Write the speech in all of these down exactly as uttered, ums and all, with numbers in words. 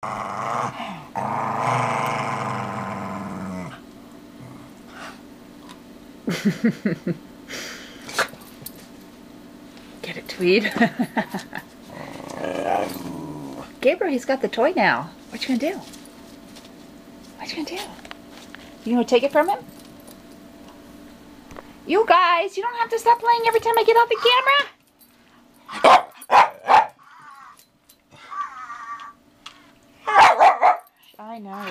Get it, Tweed. Gabriel, he's got the toy now. What you gonna do? What you gonna do? You gonna take it from him? You guys, you don't have to stop playing every time I get off the camera. I know.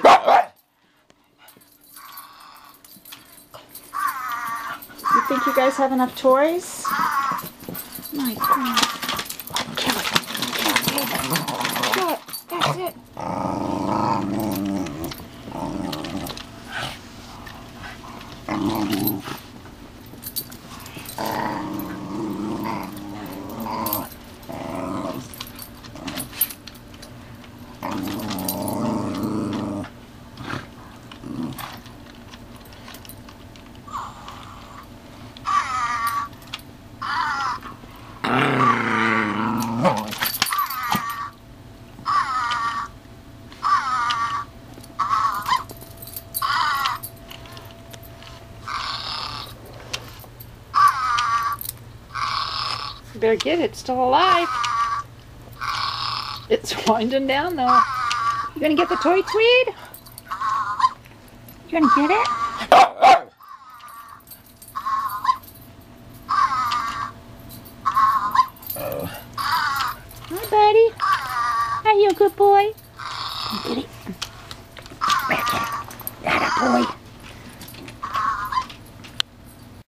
You think you guys have enough toys? My God. Kill it. Kill it, kill it. Kill it. That's it. You better get it. It's still alive. It's winding down though. You gonna get the toy, Tweed? You gonna get it? Hi, buddy. Are you a good boy? Get it. Where, get it. That a boy.